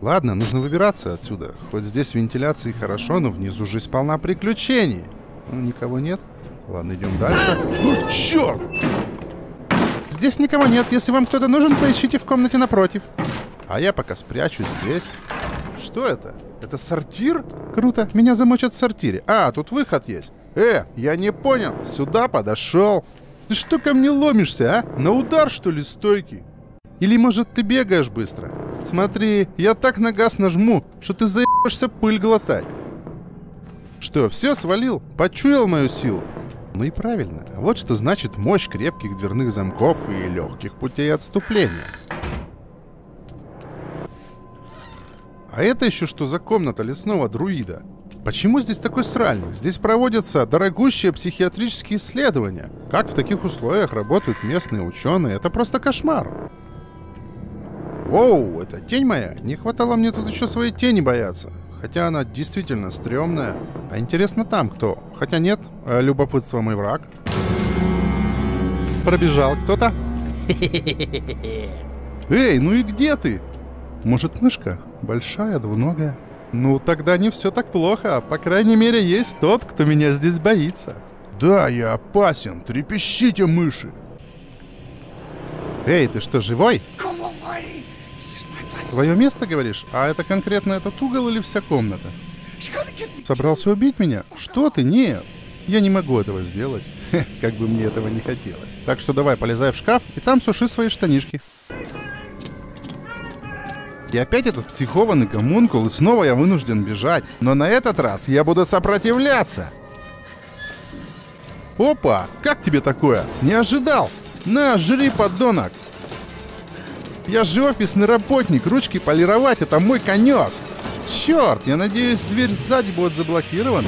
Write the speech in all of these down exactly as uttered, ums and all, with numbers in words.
Ладно, нужно выбираться отсюда. Хоть здесь вентиляции хорошо, но внизу жизнь полна приключений. Ну, никого нет. Ладно, идем дальше. О, черт! Здесь никого нет. Если вам кто-то нужен, поищите в комнате напротив. А я пока спрячусь здесь. Что это? Это сортир? Круто. Меня замочат в сортире. А, тут выход есть. Э, я не понял. Сюда подошел. Ты что ко мне ломишься, а? На удар, что ли, стойкий? Или, может, ты бегаешь быстро? Смотри, я так на газ нажму, что ты заебешься пыль глотать. Что, все свалил? Почуял мою силу? Ну и правильно. Вот что значит мощь крепких дверных замков и легких путей отступления. А это еще что за комната лесного друида? Почему здесь такой сральник? Здесь проводятся дорогущие психиатрические исследования. Как в таких условиях работают местные ученые? Это просто кошмар. Воу, это тень моя? Не хватало мне тут еще своей тени бояться. Хотя она действительно стрёмная. А интересно там кто? Хотя нет, любопытство мой враг. Пробежал кто-то? Эй, ну и где ты? Может, мышка? Большая, двуногая? Ну, тогда не все так плохо. По крайней мере, есть тот, кто меня здесь боится. Да, я опасен. Трепещите, мыши. Эй, ты что, живой? Твое место, говоришь? А это конкретно этот угол или вся комната? Собрался убить меня? Что ты? Нет. Я не могу этого сделать. Как бы мне этого не хотелось. Так что давай, полезай в шкаф и там суши свои штанишки. И опять этот психованный гомункул, и снова я вынужден бежать. Но на этот раз я буду сопротивляться. Опа! Как тебе такое? Не ожидал! На, жри, подонок! Я же офисный работник, ручки полировать — это мой конек! Черт, я надеюсь, дверь сзади будет заблокирована.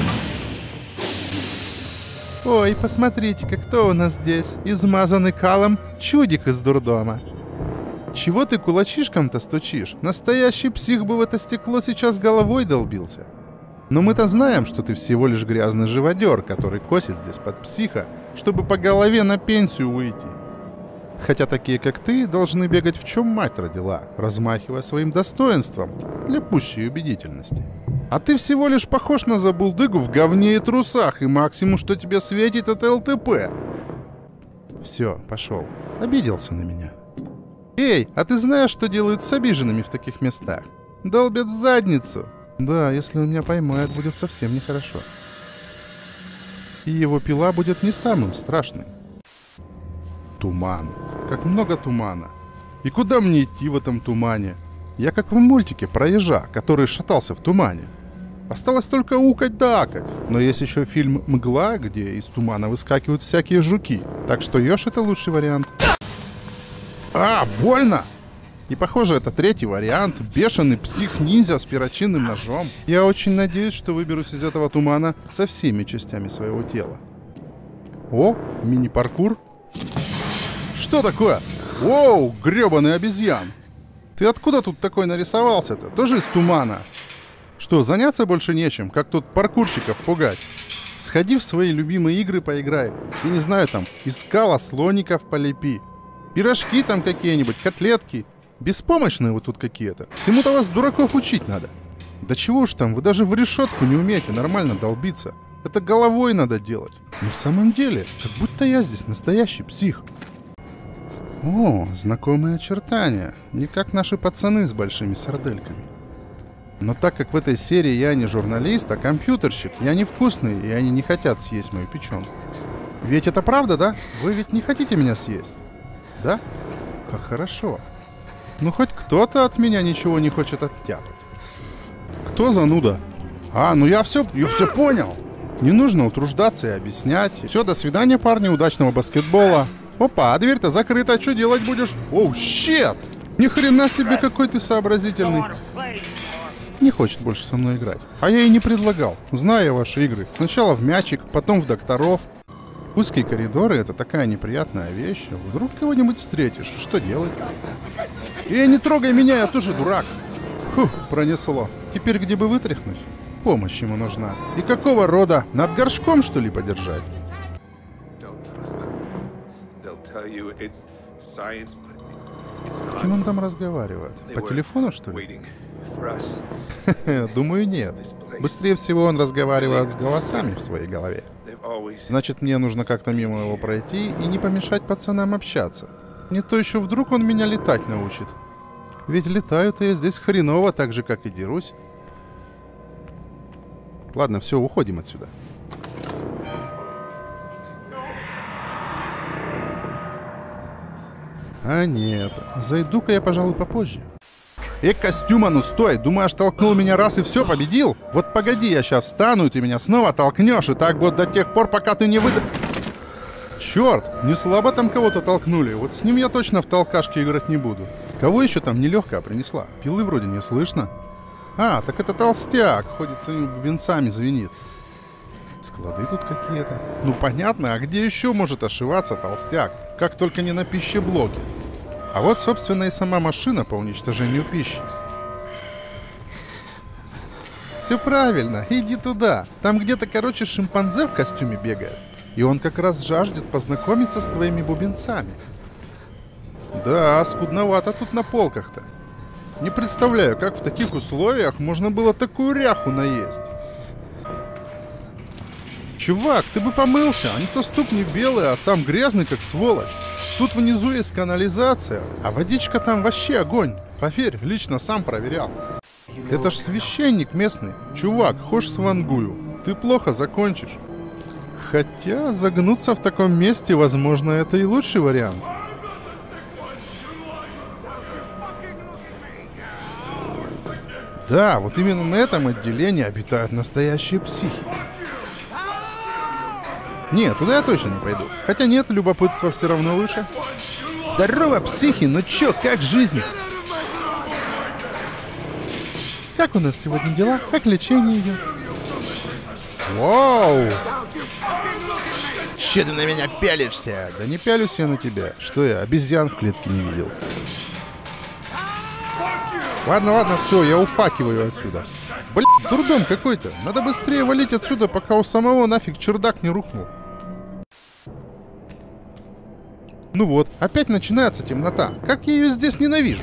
Ой, посмотрите-ка, кто у нас здесь? Измазанный калом чудик из дурдома. Чего ты кулачишком-то стучишь? Настоящий псих бы в это стекло сейчас головой долбился. Но мы-то знаем, что ты всего лишь грязный живодер, который косит здесь под психа, чтобы по голове на пенсию уйти. Хотя такие, как ты, должны бегать в чем мать родила, размахивая своим достоинством для пущей убедительности. А ты всего лишь похож на забулдыгу в говне и трусах, и максимум, что тебе светит, это эл тэ пэ. Все, пошел. Обиделся на меня. Эй, а ты знаешь, что делают с обиженными в таких местах? Долбят в задницу. Да, если он меня поймает, будет совсем нехорошо. И его пила будет не самым страшным. Туман. Как много тумана. И куда мне идти в этом тумане? Я как в мультике про ежа, который шатался в тумане. Осталось только укать да акать. Но есть еще фильм «Мгла», где из тумана выскакивают всякие жуки. Так что еж — это лучший вариант. А, больно! И похоже, это третий вариант. Бешеный псих-ниндзя с перочинным ножом. Я очень надеюсь, что выберусь из этого тумана со всеми частями своего тела. О, мини-паркур. Что такое? Оу, гребаный обезьян! Ты откуда тут такой нарисовался-то? Тоже из тумана? Что, заняться больше нечем? Как тут паркурщиков пугать? Сходи в свои любимые игры поиграй. Я не знаю, там, из скала слоников полепи. Пирожки там какие-нибудь, котлетки. Беспомощные вы тут какие-то. Всему-то вас, дураков, учить надо. Да чего уж там, вы даже в решетку не умеете нормально долбиться. Это головой надо делать. Но в самом деле, как будто я здесь настоящий псих. О, знакомые очертания. Не как наши пацаны с большими сардельками. Но так как в этой серии я не журналист, а компьютерщик, я невкусный, и они не хотят съесть мою печенку. Ведь это правда, да? Вы ведь не хотите меня съесть? Да? Как хорошо. Ну хоть кто-то от меня ничего не хочет оттяпать. Кто зануда? А, ну я все, я все понял. Не нужно утруждаться и объяснять. Все, до свидания, парни, удачного баскетбола. Опа, а дверь-то закрыта, что делать будешь? Оу, щет! Ни хрена себе, какой ты сообразительный. Не хочет больше со мной играть. А я и не предлагал. Знаю я ваши игры. Сначала в мячик, потом в докторов. Узкие коридоры — это такая неприятная вещь. Вдруг кого-нибудь встретишь, что делать? Эй, не трогай меня, я тоже дурак. Фух, пронесло. Теперь где бы вытряхнуть? Помощь ему нужна. И какого рода? Над горшком, что ли, подержать? С кем он там разговаривает? По телефону, что ли? Думаю, нет. Быстрее всего он разговаривает с голосами в своей голове. Значит, мне нужно как-то мимо его пройти и не помешать пацанам общаться. Не то еще вдруг он меня летать научит. Ведь летаю-то я здесь хреново, так же, как и дерусь. Ладно, все, уходим отсюда. А нет, зайду-ка я, пожалуй, попозже. Э, костюма, ну стой, думаешь, толкнул меня раз и все, победил? Вот погоди, я сейчас встану, и ты меня снова толкнешь, и так вот до тех пор, пока ты не выда... Черт, не слабо там кого-то толкнули, вот с ним я точно в толкашке играть не буду. Кого еще там нелегкая принесла? Пилы вроде не слышно. А, так это толстяк, ходит своими бубенцами, звенит. Склады тут какие-то. Ну понятно, а где еще может ошиваться толстяк? Как только не на пищеблоке. А вот, собственно, и сама машина по уничтожению пищи. Все правильно, иди туда. Там где-то, короче, шимпанзе в костюме бегает. И он как раз жаждет познакомиться с твоими бубенцами. Да, скудновато тут на полках-то. Не представляю, как в таких условиях можно было такую ряху наесть. Чувак, ты бы помылся, а не то ступни белые, а сам грязный, как сволочь. Тут внизу есть канализация, а водичка там вообще огонь. Поверь, лично сам проверял. Это ж священник местный. Чувак, хошь свангую, ты плохо закончишь. Хотя загнуться в таком месте, возможно, это и лучший вариант. Да, вот именно на этом отделении обитают настоящие психи. Нет, туда я точно не пойду. Хотя нет, любопытство все равно выше. Здорово, психи, ну чё, как жизнь? Как у нас сегодня дела? Как лечение идет? Вау! Че ты на меня пялишься? Да не пялюсь я на тебя. Что я, обезьян в клетке не видел? Ладно, ладно, все, я уфакиваю отсюда. Блин, дурдом какой-то. Надо быстрее валить отсюда, пока у самого нафиг чердак не рухнул. Ну вот, опять начинается темнота. Как я ее здесь ненавижу.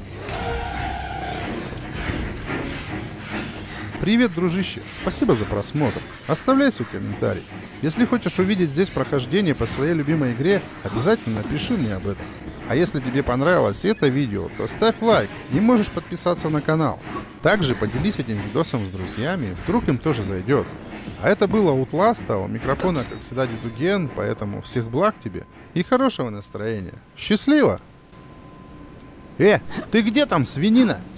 Привет, дружище. Спасибо за просмотр. Оставляй свой комментарий. Если хочешь увидеть здесь прохождение по своей любимой игре, обязательно напиши мне об этом. А если тебе понравилось это видео, то ставь лайк и можешь подписаться на канал. Также поделись этим видосом с друзьями, вдруг им тоже зайдет. А это было Outlast, а у микрофона, как всегда, Дедуген, поэтому всех благ тебе и хорошего настроения. Счастливо! Э, ты где там, свинина?